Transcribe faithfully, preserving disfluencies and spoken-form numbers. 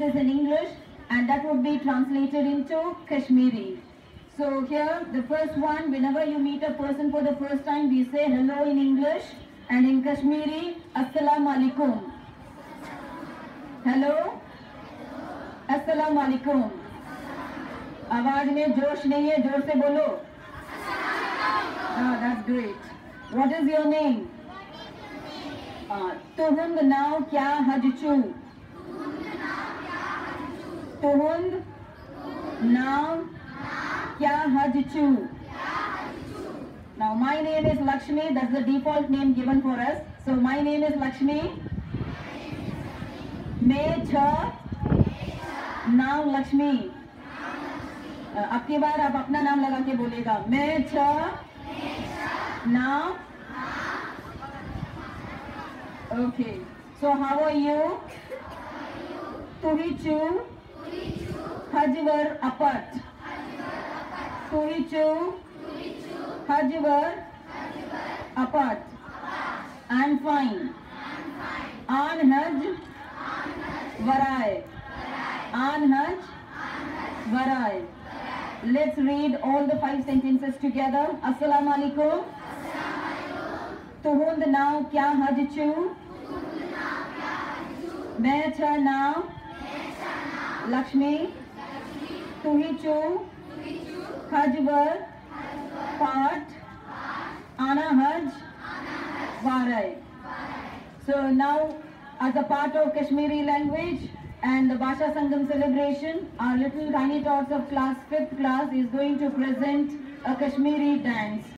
is in English and that would be translated into Kashmiri. So here, the first one, whenever you meet a person for the first time, we say hello in English, and in Kashmiri, Assalamu alaikum. Hello? Assalamu alaikum. आवाज में जोश नहीं है, जोर से बोलो. Ah, that's great. What is your name? Uh, Tuhund now kya hajchu? Tuhund now kya hajchu? Now my name is Lakshmi. That's the default name given for us. So my name is Lakshmi. Me cha now Lakshmi. अब की बार आप अपना नाम लगा के बोलेगा. मैं छ now. Okay. So how are you? Tuhichu Hajwar apat. Tuhichu Hajwar apat. I'm fine. An Haj Varai. An Haj Varai. Let's read all the five sentences together. Assalamu alaikum. Tuhund now kya hajchu? मैं छ नाम लक्ष्मी. तुहिचु हजवर पाठ आना हज वाराय. So now, as a part of Kashmiri language and the Bhasha Sangam celebration, our little tiny tots of class fifth class is going to present a Kashmiri dance.